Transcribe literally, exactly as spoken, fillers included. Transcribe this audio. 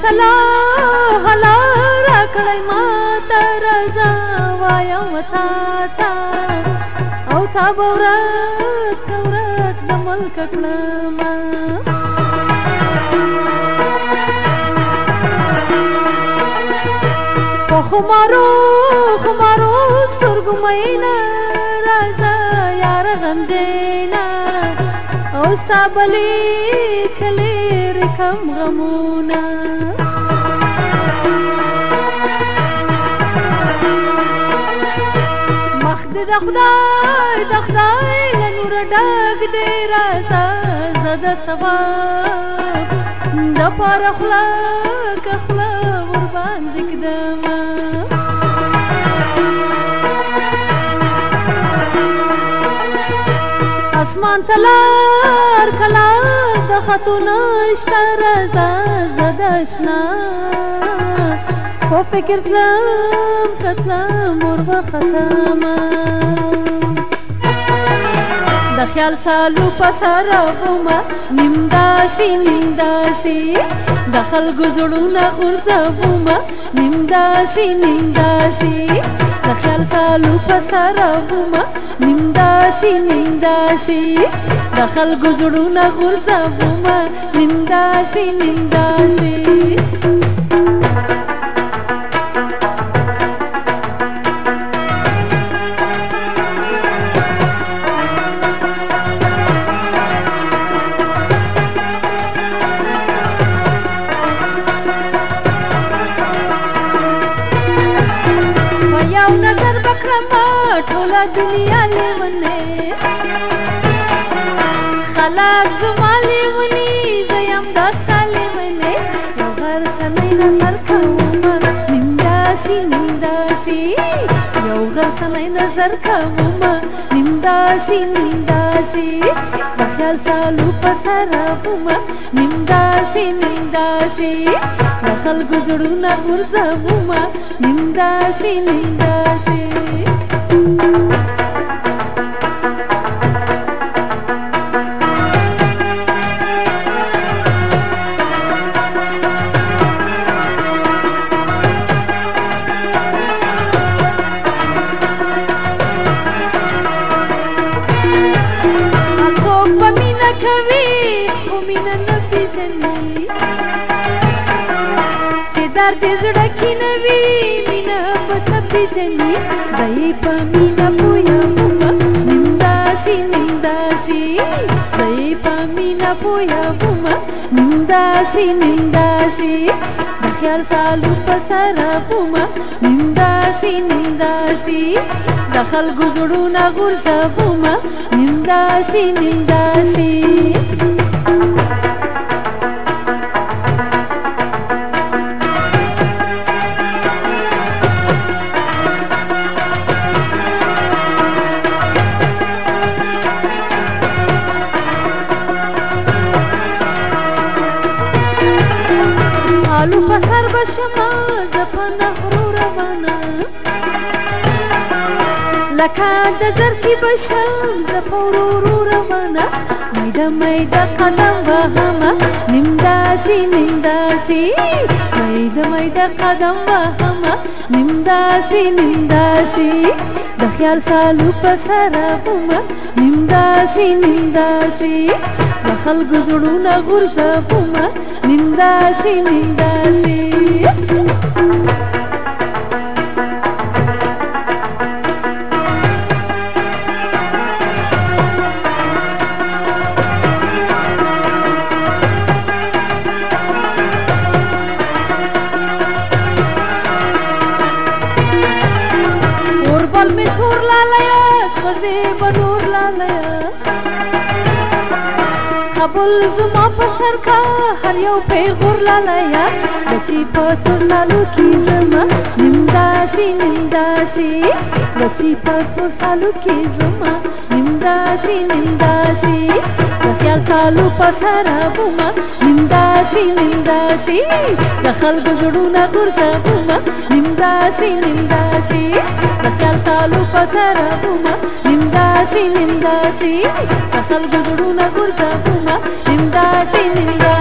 صلاح الله راکړی ماته رضا وایم تا ته او تا به ورک ورک د ملک کړمه په خمارو خمارو سترګو میینه راځه یار غمجنه او ستا به لیکلې رکم غمونه مخ دې د خدای د خدای له نوره ډک دی راځه زه د ثواب دپاره خوله که خوله ورباندې ږدمه اسمان ته لار که لار د خطو نشته راځه زه د اشنا په فکر تلم که تلم وربختمه د خیال سالو په سره ومه نیم داسې نیم داسې د خلکو زړونه غورځومه نیم داسې نیم داسې د خیال سالو په سره ومه نیم داسې نیم داسې د خلکو زړونه غورځومه نیم داسې نیم داسې یو نظر بکړمه ټوله دنیا لیونې خلک زما لیوني زه یم دا ستا لیونې یو غر سنی نظر کومه نیم داسې نیم داسې یو غر سنی نظر کومه نیم داسې نیم داسې د خیال سالو په سره ومه نیم داسې نیم داسې د خلکو زړونه غورځومه نیم داسې نیم داسې هر څوک به مینه کوي خو مینه نه پېژني چې درد یې زړه کې نه وي مینه به څه پېژني زه یې په مینه پوهېږمه نیم داسې نیم داسې زه یې په مینه پوهېږمه نیم داسې نیم داسې د خیال سالو په سره ومه نیم داسې نیم داسې د خلکو زړونه غورځومه نیم داسې نیم داسې سالو په سر به شمه زه په نغرو روانه لکه د زرکې به شم زه په ورورو روانه میده میده قدم وهمه نیم داسې نیم داسې میده میده قدم وهمه نیم داسې نیم داسې د خیال سالو په سره ومه نیم داسې نیم داسې د خلکو زړونه غورځومه نیم داسې نیم داسې اوربل مې تور لالیه سوځې به نور لالیه قبول زما په سر کا هر یو پیغور لالیه د چې په څو سالو کې زما نیم داسې نیم داسې د چې په څو سالو کې زما نیم داسې نیم داسې د خیال سالو په سره ومه نیم داسې نیم داسې د خلکو زړونه غورځومه نیم داسې نیم داسې د خیال سالو په سره ومه نیم داسې نیم داسې د خلکو زړونه غورځومه نیم داسې نیم داسې